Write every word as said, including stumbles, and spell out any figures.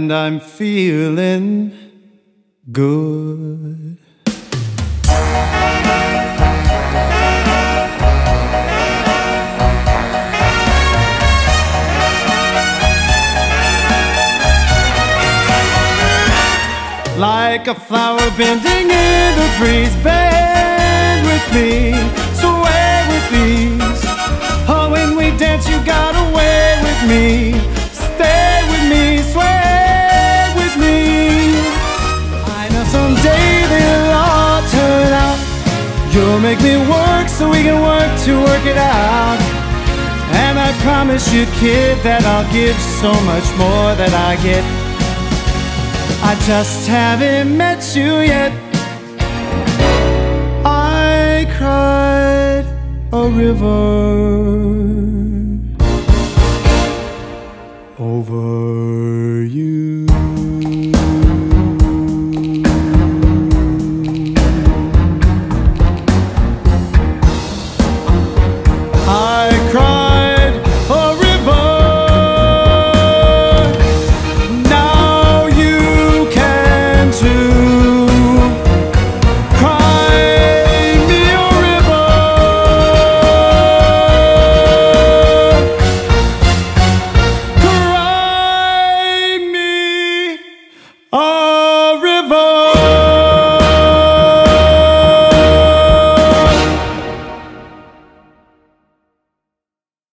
and I'm feeling good. Like a flower bending in the breeze, bend with me, sway with ease. Oh, when we dance you got away with me. Stay with me, sway with me. I know someday they'll all turn out. You'll make me work so we can work to work it out. And I promise you, kid, that I'll give so much more than I get. I just haven't met you yet. I cried a river